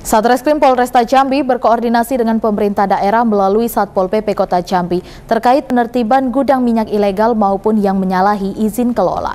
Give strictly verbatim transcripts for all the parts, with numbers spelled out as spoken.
Satreskrim Polresta Jambi berkoordinasi dengan pemerintah daerah melalui Satpol P P Kota Jambi terkait penertiban gudang minyak ilegal maupun yang menyalahi izin kelola.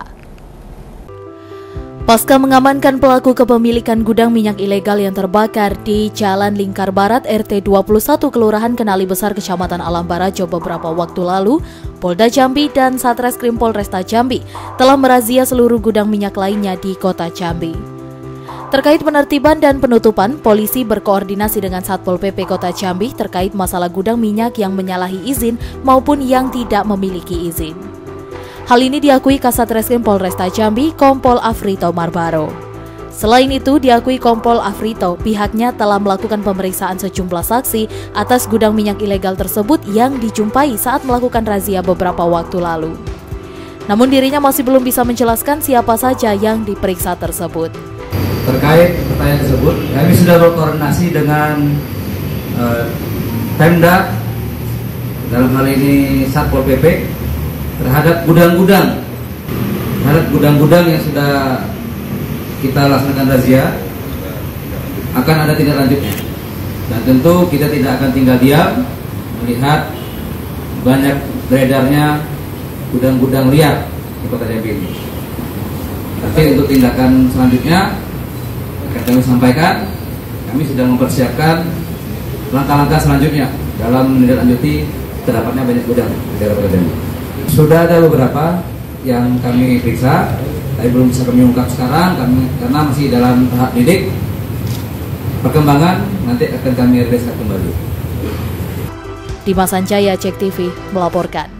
Pasca mengamankan pelaku kepemilikan gudang minyak ilegal yang terbakar di Jalan Lingkar Barat R T dua puluh satu Kelurahan Kenali Besar Kecamatan Alam Barajo beberapa waktu lalu, Polda Jambi dan Satreskrim Polresta Jambi telah merazia seluruh gudang minyak lainnya di Kota Jambi. Terkait penertiban dan penutupan, polisi berkoordinasi dengan Satpol P P Kota Jambi terkait masalah gudang minyak yang menyalahi izin maupun yang tidak memiliki izin. Hal ini diakui Kasat Reskrim Polresta Jambi, Kompol Afrito Marbaro. Selain itu, diakui Kompol Afrito, pihaknya telah melakukan pemeriksaan sejumlah saksi atas gudang minyak ilegal tersebut yang dijumpai saat melakukan razia beberapa waktu lalu. Namun dirinya masih belum bisa menjelaskan siapa saja yang diperiksa tersebut. Terkait pertanyaan tersebut, kami sudah berkoordinasi dengan uh, Pemda, dalam hal ini Satpol P P, terhadap gudang-gudang, terhadap gudang-gudang yang sudah kita laksanakan razia, akan ada tindak lanjutnya. Dan tentu kita tidak akan tinggal diam melihat banyak beredarnya gudang-gudang liar di Kota Jambi ini. Tapi untuk tindakan selanjutnya, akan kami sampaikan, kami sedang mempersiapkan langkah-langkah selanjutnya dalam menindaklanjuti terdapatnya banyak gudang di daerah Kota Jambi. Sudah ada beberapa yang kami periksa, tapi belum bisa kami ungkap sekarang kami, karena masih dalam tahap lidik. Perkembangan nanti akan kami riliskan kembali. Dimas Anjaya, Cek T V melaporkan.